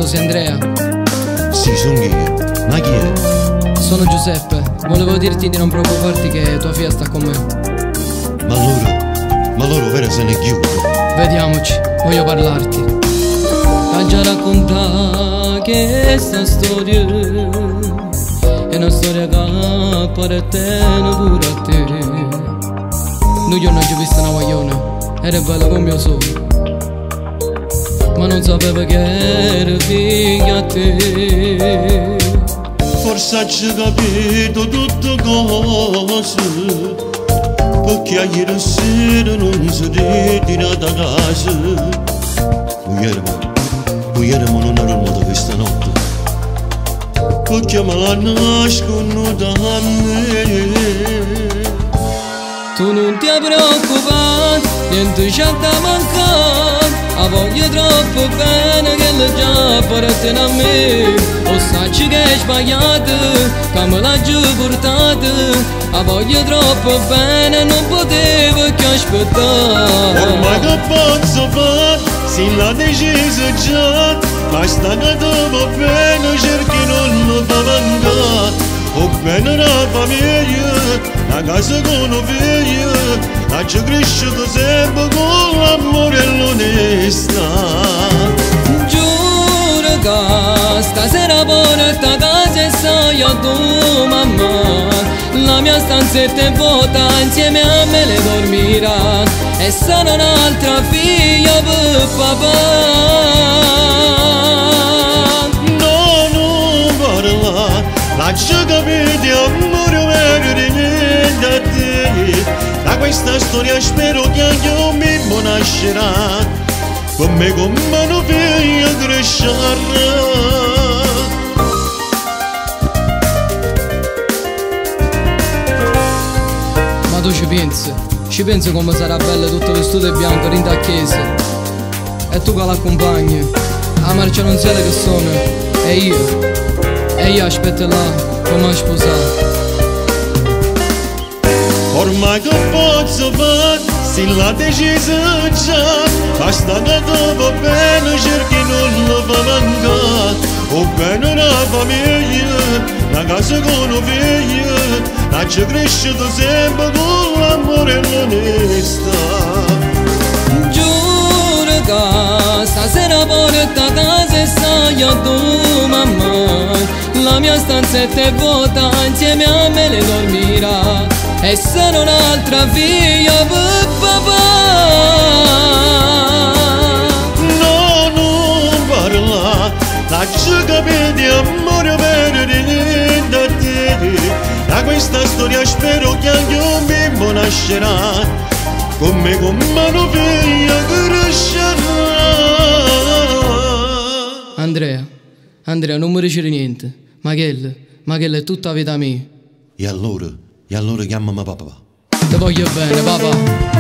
Tu sei Andrea? Sì, sono io. Ma chi è? Sono Giuseppe. Volevo dirti di non preoccuparti che tua figlia sta con me. Ma loro vera se ne chiude. Vediamoci, voglio parlarti. Ha già raccontato che sta storia è una storia che appartiene pure a te. Noi non ho visto una guaglione, era bella come mio sole, ma non sapeva che era figlia a te. Forse hai capito tutte cose, perché ieri sera non si ritirata a casa. Uieremo non ero modo questa notte, perché me la nascono da me. Tu non ti preoccupare, niente ci ha da mancare. La voglio troppo bene che le già appartiene a me. O sacci che è sbagliato, che me l'ha già portato. La voglio troppo bene, non potevo che aspettare. Ormai che posso fare, se l'ha deciso già, basta che dopo bene cerchi non lo fa mancare. O bene la famiglia, la casa con la figlia, la ci cresciuto sempre con l'amore e l'onestà. Giuro che stasera porta a casa e sai a tua mamma. La mia stanzetta è vuota, insieme a me le dormirà. E sarà un'altra figlia per papà. No, non parla, lascia capire amore vero di niente a te. Da questa storia spero che anche un bimbo nascerà, con me come una figlia crescerà. Ma tu ci pensi come sarà bella tutta vestita di bianco rinda a chiesa. E tu che l'accompagni, la marcia non siete che sono, e io aspetto là come a sposare. Ormai che posso fare, se l'ha deciso già, basta che dopo bene cerchi non lo fa mancare. O bene la famiglia, la casa con la figlia, la ci cresciuto sempre con l'amore e l'onestà. Giuro che stasera porta a casa e sai a tua mamma. La mia stanzetta è vuota, insieme a me le dormirà. E sarà un'altra figlia per papà. No, non parla, lascia capire amore vero di niente a te. Da questa storia spero che anche un bimbo nascerà, con me come una figlia crescerà. Andrea, non mi dici niente. Ma quella è tutta la vita mia. E allora chiamami papà. Ti voglio bene, papà.